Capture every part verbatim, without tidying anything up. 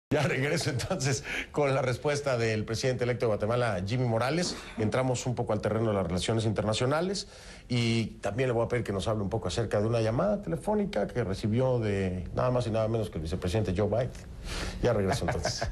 Ya regreso entonces con la respuesta del presidente electo de Guatemala, Jimmy Morales. Entramos un poco al terreno de las relaciones internacionales y también le voy a pedir que nos hable un poco acerca de una llamada telefónica que recibió de nada más y nada menos que el vicepresidente Joe Biden. Ya regreso entonces.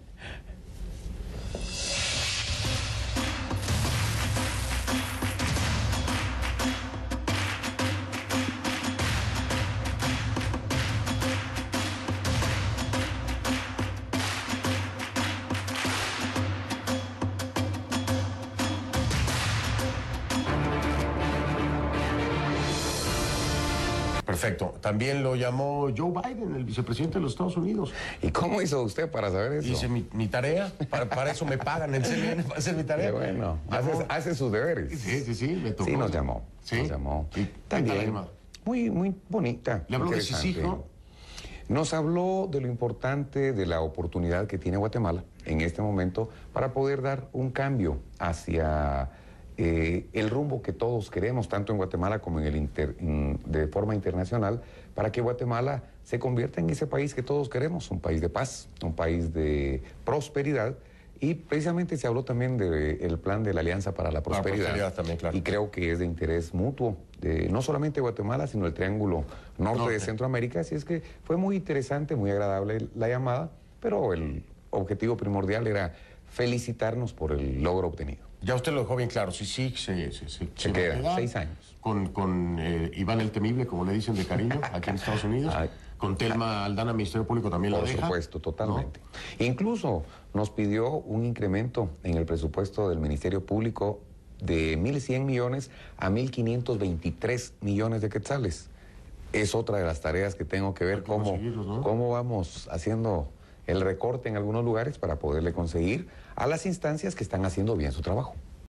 Perfecto. También lo llamó Joe Biden, el vicepresidente de los Estados Unidos. ¿Y cómo hizo usted para saber eso? Hice mi, mi tarea, para, para eso me pagan en C N N, para hacer mi tarea. Qué bueno, hace, hace sus deberes. Sí, sí, sí, me tocó. Sí, nos llamó, ¿Sí? nos llamó. ¿Y también, muy, muy bonita. ¿Le habló de sus hijos? Nos habló de lo importante de la oportunidad que tiene Guatemala en este momento para poder dar un cambio hacia eh, el rumbo que todos queremos, tanto en Guatemala como en el inter, in, de forma internacional, para que Guatemala se convierta en ese país que todos queremos, un país de paz, un país de prosperidad. Y precisamente se habló también del plan de la Alianza para la Prosperidad. La prosperidad también, claro. Y creo que es de interés mutuo, de, no solamente Guatemala, sino el triángulo norte, norte de Centroamérica. Así es que fue muy interesante, muy agradable la llamada, pero el objetivo primordial era felicitarnos por el logro obtenido. Ya usted lo dejó bien claro, sí, sí, se, se, se, se queda, queda seis años. Con, con eh, Iván el Temible, como le dicen de cariño, aquí en Estados Unidos. Ay. Con Telma Aldana, Ministerio Público, también lo deja. Por supuesto, totalmente. ¿No? Incluso nos pidió un incremento en el presupuesto del Ministerio Público de mil cien millones a mil quinientos veintitrés millones de quetzales. Es otra de las tareas que tengo que ver cómo, ¿no? cómo vamos haciendo el recorte en algunos lugares para poderle conseguir a las instancias que están haciendo bien su trabajo.